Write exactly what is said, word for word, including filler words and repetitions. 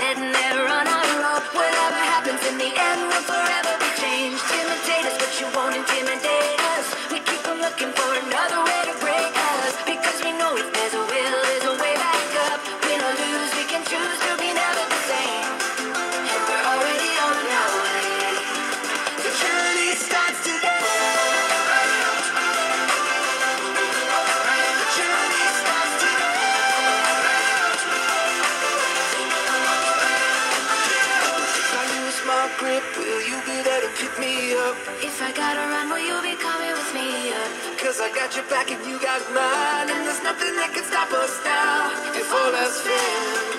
heading there on our own. Whatever happens in the end will forever be changed. Imitate us, but you won't intimidate us. We keep on looking for another way to break us, because we know if there's a will, there's a way back up. Win or lose, we can choose to be never the same. And we're already on our way. The journey starts today. The journey starts today. If I lose my grip, will you be there to pick me up? If I gotta run, will you be coming with me up? Cause I got your back and you got mine, and there's nothing that can stop us now. If all else fails,